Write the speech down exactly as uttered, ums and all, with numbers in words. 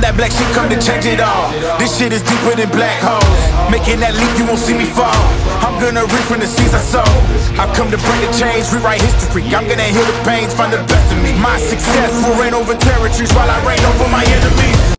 that black shit come to change it all. This shit is deeper than black holes. Making that leap, you won't see me fall. I'm gonna reap from the seeds I sow. I've come to break the chains, rewrite history. I'm gonna heal the pains, find the best in me. My success will reign over territories while I reign over my enemies.